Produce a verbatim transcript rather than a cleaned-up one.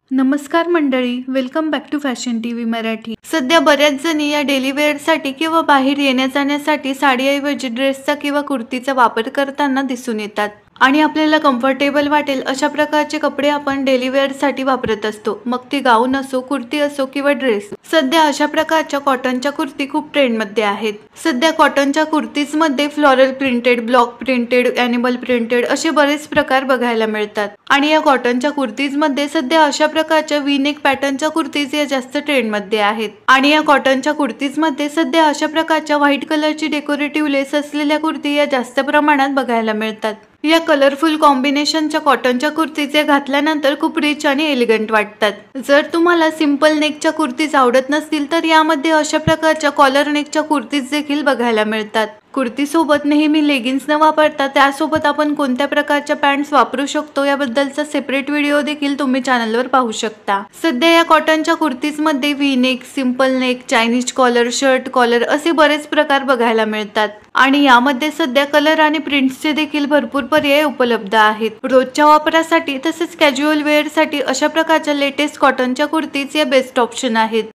नमस्कार मंडळी, welcome back to fashion TV Marathi. सध्या बऱ्याच जणी या डेली वेअरसाठी किंवा बाहेर येण्या जाण्यासाठी साडीऐवजी ड्रेसचा किंवा कुर्तीचा वापर करताना दिसून येतात आणि आपल्याला कम्फर्टेबल वाटेल अशा प्रकारचे कपडे आपण डेली वेअरसाठी वापरत असतो। मग ती गाऊन असो, कुर्ती असो किंवा ड्रेस। सध्या अशा प्रकारच्या कॉटनच्या कुर्ती खूप ट्रेंडमध्ये आहेत। सध्या कॉटनच्या कुर्तीजमध्ये floral printed, block printed, animal printed असे बरेच प्रकार बघायला मिळतात आणि या कॉटनच्या कुर्तीजमध्ये सध्या अशा प्रकारच्या वी नेक पॅटर्नच्या कुर्तीज या जास्त ट्रेंडमध्ये आहेत आणि या कॉटनच्या कुर्तीजमध्ये सध्या अशा प्रकारच्या व्हाईट कलरची डेकोरेटिव्ह लेस असलेल्या कुर्ती या जास्त प्रमाणात बघायला मिळतात। या कलरफुल कॉम्बिनेशनच्या कॉटनच्या कुर्तीज घातल्यानंतर खूप रिच आणि एलिगंट वाटतात। जर तुम्हाला सिंपल नेकच्या कुर्तीज आवडत नसतील तर यामध्ये अशा प्रकारच्या कॉलर नेकच्या कुर्तीज देखील बघायला मिळतात। कुर्ती सोबत नेहमी लेगिन्स न वापरता त्यासोबत आपण कोणत्या प्रकारच्या पॅन्ट्स वापरू शकतो याबद्दलचा सेपरेट व्हिडिओ देखील तुम्ही चॅनलवर पाहू शकता। सध्या या कॉटनच्या कुर्तीजमध्ये V neck, simple neck, Chinese collar, shirt collar असे बरेच प्रकार बघायला मिळतात आणि यामध्ये सध्या कलर आणि प्रिंट्सचे देखील भरपूर पर्याय उपलब्ध आहेत। रोजच्या वापरासाठी तसेच कॅज्युअल वेअरसाठी अशा प्रकारच्या लेटेस्ट कॉटनच्या कुर्तीज या बेस्ट ऑप्शन आहेत।